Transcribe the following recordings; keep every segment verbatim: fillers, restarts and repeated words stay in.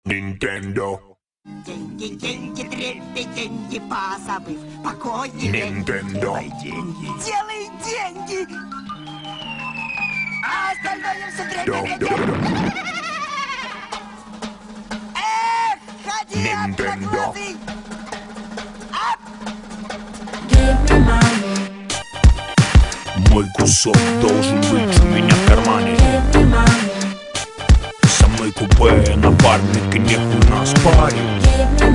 Nintendo. Деньги, деньги, трепи, деньги, позабыв покой. Nintendo. Деньги, делай деньги. А остальное все Do, трепи. do, Эх, ходи, Nintendo. одноглазый. Мой кусок должен быть у меня в кармане. Со мной купе, напарник, и нехуй нас парить.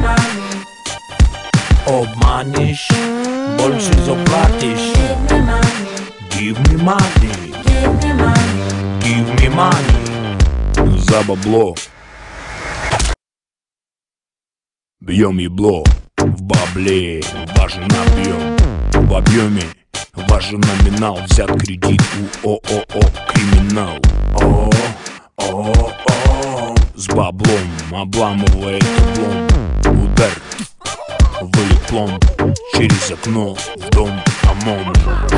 Обманешь, больше заплатишь. Give me money, give me money. За бабло бьем ебло. В бабле важен объем. В объеме важен номинал. Взят кредит у ООО «Криминал». О, о, о, с баблом обламывает облом. Удар, вылет пломб через окно в дом ОМОН.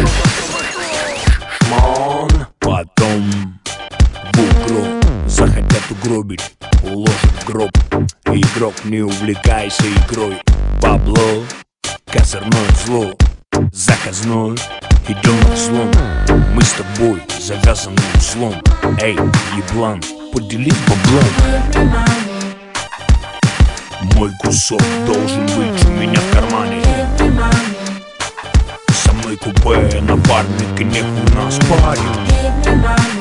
Шмон, потом в углу захотят угробить, уложат в гроб. Игрок, не увлекайся игрой. Бабло, козырное зло, заказной, идем на взлом. Мы с тобой завязаны узлом. Эй, еблан, поделись баблом. Мой кусок должен быть у меня в кармане. Со мной купе, напарник, и нехуй нас парить.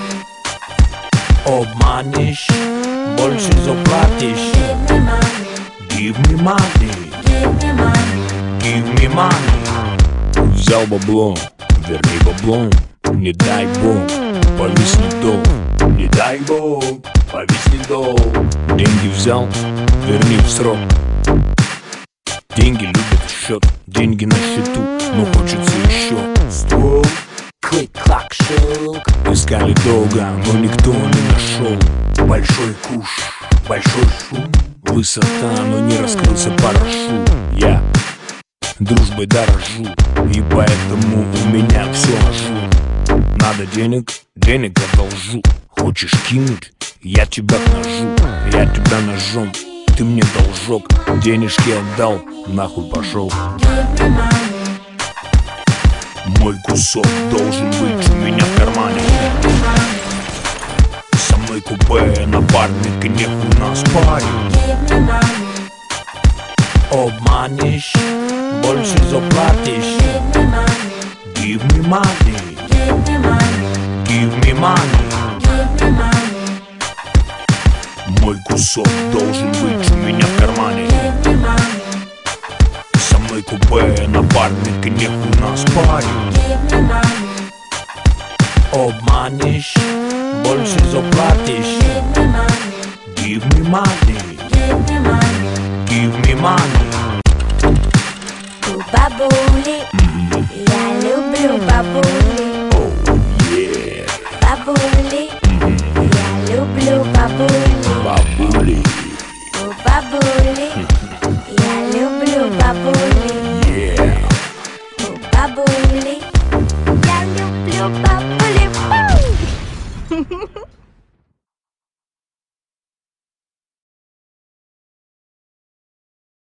Обманешь, больше заплатишь. Give me money, give me money. Взял бабло, верни бабло. Не дай бог, повиснет долг. Не дай бог, повиснет долг. Деньги взял, верни в срок. Деньги любят счет, деньги на счету, но хочется еще. Ствол, клик-клак, щелк. Искали долго, но никто не нашел. Большой куш, большой шум. Высота, но не раскрылся парашют. Я дружбой дорожу, и поэтому у меня все нажу. Надо денег, денег одолжу. Хочешь кинуть, я тебя ножу. Я тебя ножом, ты мне должок. Денежки отдал, нахуй пошел. Мой кусок должен быть у меня в кармане. Со мной купе, напарник, и нехуй нас парить. Обманешь, больше заплатишь. Give me money, give me money. Мой кусок должен быть у меня в кармане. Со мной купе, напарник, и нехуй нас парить. Обманешь, больше заплатишь. Give me money, give me money. У бабули